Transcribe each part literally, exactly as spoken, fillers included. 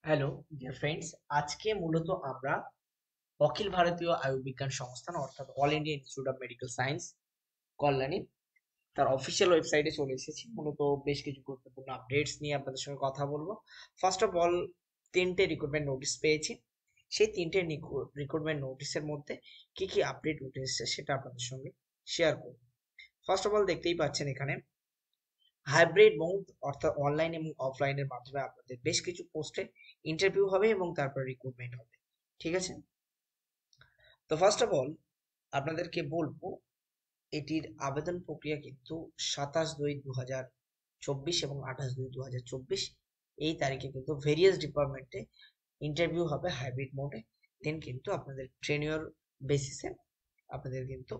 Hello dear friends, আজকে মূলত আমরা অখিল ভারতীয় আয়ুর্বিজ্ঞান সংস্থান অর্থাৎ all India institute of medical science Kalyani তার অফিসিয়াল ওয়েবসাইটে চলে এসেছি। মূলত বেশ কিছু গুরুত্বপূর্ণ আপডেটস নিয়ে আপনাদের সঙ্গে কথা বলবো। ফার্স্ট অফ অল, তিনটে রিক্রুটমেন্ট নোটিশ পেয়েছি। সেই তিনটে রিক্রুটমেন্ট নোটিশের মধ্যে কি কি আপডেট উঠে এসেছে সেটা আপনাদের সঙ্গে শেয়ার করব। ফার্স্ট অফ অল, দেখতেই পাচ্ছেন এখানে হাইব্রিড মোড অর্থাৎ অনলাইন এবং অফলাইনের মাধ্যমে আপনাদের বেশ কিছু পোস্টে ইন্টারভিউ হবে এবং তারপর রিক্রুটমেন্ট হবে। ঠিক আছে, তো ফার্স্ট অফ অল আপনাদেরকে বলবো এটির আবেদন প্রক্রিয়া কিন্তু সাতাশ দুই দু হাজার চব্বিশ এবং আঠাশ দুই দু হাজার চব্বিশ এই তারিখে কিন্তু ভেরিয়াস ডিপার্টমেন্টে ইন্টারভিউ হবে হাইব্রিড মোডে। দেন কিন্তু আপনাদের ট্রেনিয়র বেসিসে আপনাদের কিন্তু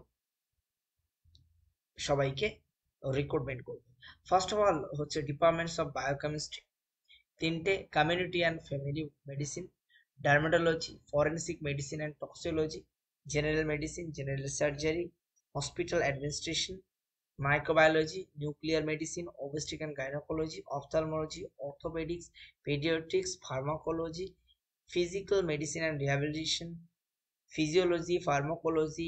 সবাইকে রিক্রুটমেন্ট করবে। ফার্স্ট অফ অল হচ্ছে ডিপার্টমেন্টস অফ বায়োকেমিস্ট্রি, তিনটে community and family medicine, dermatology, forensic medicine and toxicology, general medicine, general surgery, hospital administration, microbiology, nuclear medicine, obstetrics and gynaecology, ophthalmology, orthopaedics, paediatrics, pharmacology, physical medicine and rehabilitation, physiology, pharmacology,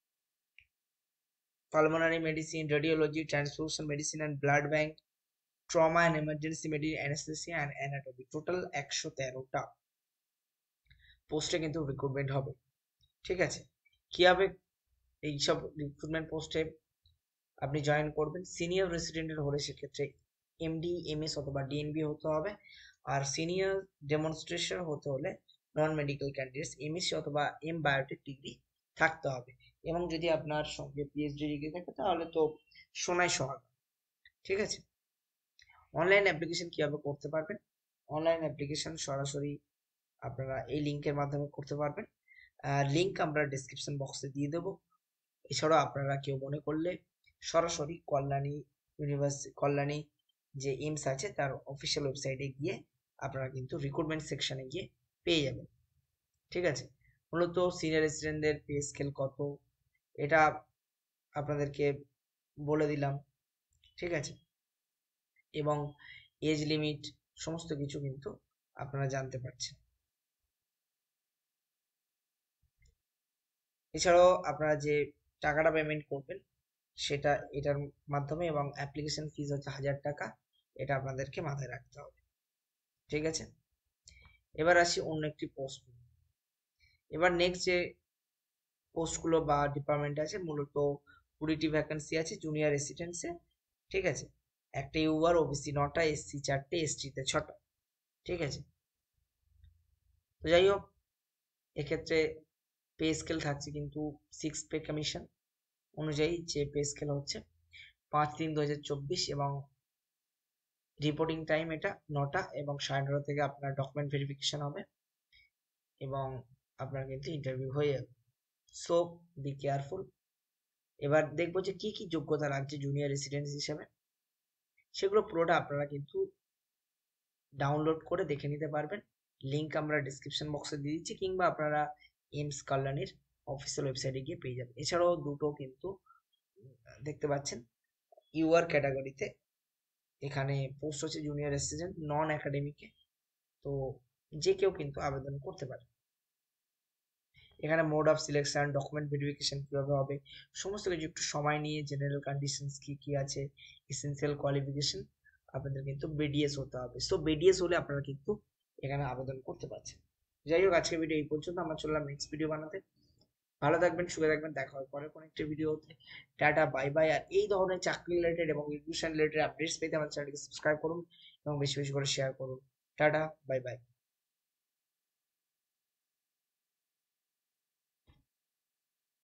pulmonary medicine, radiology, transfusion medicine and blood bank, trauma and emergency medicine, anesthesia and anatomy. Total একশো তেরোটা পোস্টে কিন্তু recruitment হবে। ঠিক আছে, কিভাবে এইসব recruitment পোস্টে আপনি জয়েন করবেন? সিনিয়র রেসিডেন্টের হলে সেক্ষেত্রে এমডি, এমএস অথবা ডিএনবি হতে হবে। আর সিনিয়র ডেমনস্ট্রেশন হতে হলে নন মেডিকেল ক্যান্ডিডেটস এমএসসি অথবা এম বায়োটেক ডিগ্রি থাকতে হবে। এবং যদি আপনার সঙ্গে পিএইচডি ডিগ্রি থাকে তাহলে তো সোনায় সোহাগা। ঠিক আছে, অনলাইন অ্যাপ্লিকেশন কিভাবে করতে পারবেন? অনলাইন অ্যাপ্লিকেশন সরাসরি আপনারা এই লিংকের মাধ্যমে করতে পারবেন। লিংক আমরা ডিসক্রিপশন বক্সে দিয়ে দেবো। এছাড়াও আপনারা কেউ মনে করলে সরাসরি কল্যাণী ইউনিভার্সিটি কল্যাণী যে এইমস আছে তার অফিসিয়াল ওয়েবসাইটে গিয়ে আপনারা কিন্তু রিক্রুটমেন্ট সেকশনে গিয়ে পেয়ে যাবেন। ঠিক আছে, মূলত সিনিয়র রেসিডেন্টদের পে স্কেল কত এটা আপনাদেরকে বলে দিলাম। ঠিক আছে, এবং এজ লিমিট সমস্ত কিছু কিন্তু আপনারা জানতে পারছেন। এছাড়াও আপনারা যে টাকাটা পেমেন্ট করবেন সেটা এটার মাধ্যমে, এবং অ্যাপ্লিকেশন ফিজ হচ্ছে হাজার টাকা, এটা আপনাদেরকে মাথায় রাখতে হবে। ঠিক আছে, এবার আসি অন্য একটি পোস্ট। এবার নেক্সট যে পোস্টগুলো বা ডিপার্টমেন্ট আছে, মূলত কুড়িটি ভ্যাকেন্সি আছে জুনিয়র রেসিডেন্সে। ঠিক আছে, একটা ইউআর, ওবিসি নটা, এসসি চারটে, এসটিতে ছটা। ঠিক আছে, তো যাই হোক, এক্ষেত্রে পে স্কেল থাকছে কিন্তু সিক্স পে কমিশন অনুযায়ী যে পে স্কেল হচ্ছে পাঁচ তিন দু হাজার চব্বিশ, এবং রিপোর্টিং টাইম এটা নটা এবং সাড়ে নটা থেকে আপনার ডকুমেন্ট ভেরিফিকেশন হবে এবং আপনার কিন্তু ইন্টারভিউ হয়ে যাবে। So be careful. এবার দেখবো যে কি কি যোগ্যতা লাগছে জুনিয়র রেসিডেন্ট হিসেবে, সেগুলো পুরোটা আপনারা কিন্তু ডাউনলোড করে দেখে নিতে পারবেন। লিংক আমরা ডিসক্রিপশন বক্সে দিয়ে দিচ্ছি, কিংবা আপনারা এইমস কল্যাণীর অফিসিয়াল ওয়েবসাইটে গিয়ে পেয়ে যাবেন। এছাড়াও দুটো কিন্তু দেখতে পাচ্ছেন ইউআর ক্যাটাগরিতে এখানে পোস্ট হচ্ছে জুনিয়র রেসিডেন্ট নন একাডেমিকে, তো যে কেউ কিন্তু আবেদন করতে পারে। এখানে mode of selection, document verification কিভাবে হবে, সমস্ত কিছু একটু সময় নিয়ে, জেনারেল কন্ডিশনস কি কি আছে, এসেনশিয়াল কোয়ালিফিকেশন, আপনাদের কিন্তু বিডিএস হতে হবে। সো বিডিএস হলে আপনারা কিন্তু এখানে আবেদন করতে পারছেন। যাই হোক, আজকের ভিডিও এই পর্যন্ত। আমরা চললাম নেক্সট ভিডিও বানাতে। ভালো থাকবেন, সুখে থাকবেন, দেখা হবে পরে কোনো একটা ভিডিওতে। Tata, bye by. আর এই ধরনের চাকরি রিলেটেড এবং এডুকেশন রিলেটেড আপডেটস পেতে আমার চ্যানেলকে সাবস্ক্রাইব করুন এবং বেশি বেশি করে শেয়ার করুন। Tata, bye by.